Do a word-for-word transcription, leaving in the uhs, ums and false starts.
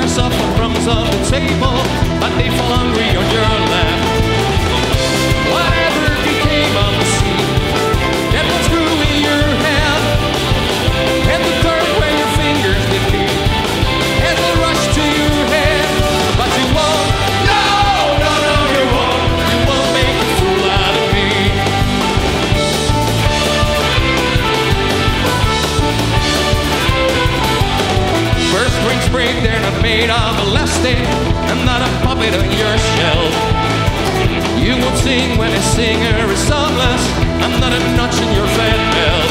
up the crumbs on the table, but they fall hungry on your lap. Whatever became of the seed that was grew in your hand, and the dirt where your fingers did lead, as it rushed to your head. But you won't, no, no, no, you won't, you won't make a fool out of me. First rings break, they're not made of elastic. I'm not a puppet on your shelf. You won't sing when a singer is songless. I'm not a notch in your fat belt.